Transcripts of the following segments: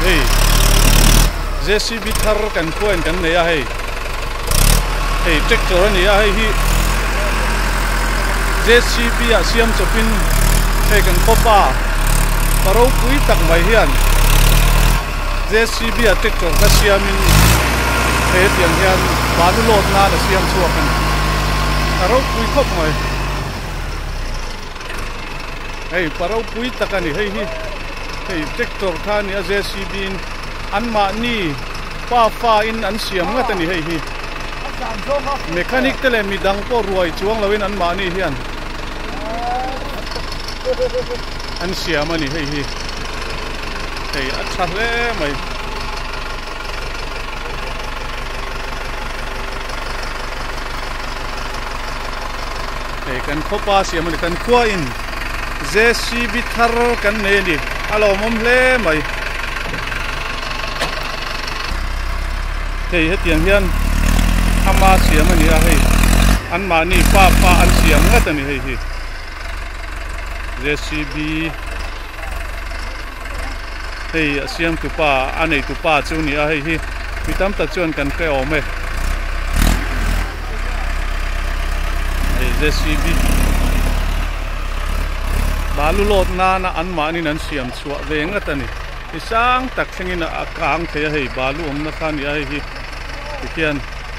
hey JCB thar kan khoen kan ne ya hey tractor ni ya hi JCB a siam chopin hey kan khopa paro pui tak mai hian JCB a tractor ka siamin hey tiang hian balu lot na da siam chuakan paro pui khop mai hey paro pui takani hey tractor khani a JCB in an ma ni fa in an siam nga tani hi mechanic tele mi dang po ruai chuang lawin an ma ni hian an siam ani hey a thle mai hey kan khopa siam ani kan khua in JCB thar kan ne ni alo mom hle mai hey hetiang hian ama siam ani a hey an ma ni fa an siam nga tani hey JCB hey siam tu pa anei tu pa chu ni a hey mi tam ta chuan kan ke ome hey JCB balu lot na an ma ni nan siam chua ve nga tani isang tak thengin a kang the hey balu om na khan ya hey kian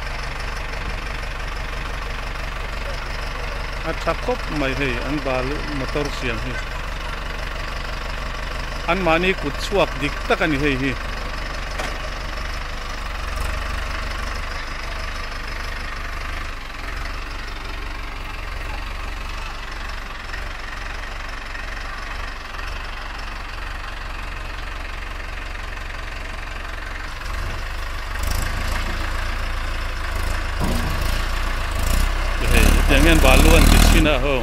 a thakop mai hey an balu motor siam hi an mani kut chuak dik takani hey jangan baluan di sini ho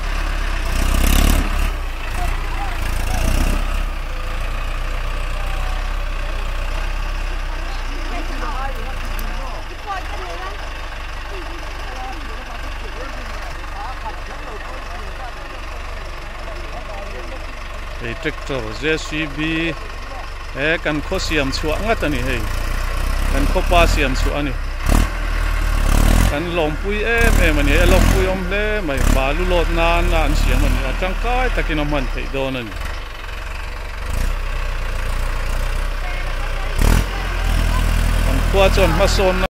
hey tractor JCB kan kho siam chua ngat ani hey kan kho pa siam chu ani kan lom pui em ani lom pui om le mai balu lot nan la an siam ani atang kai takin man thei don ani kan khua chon ma son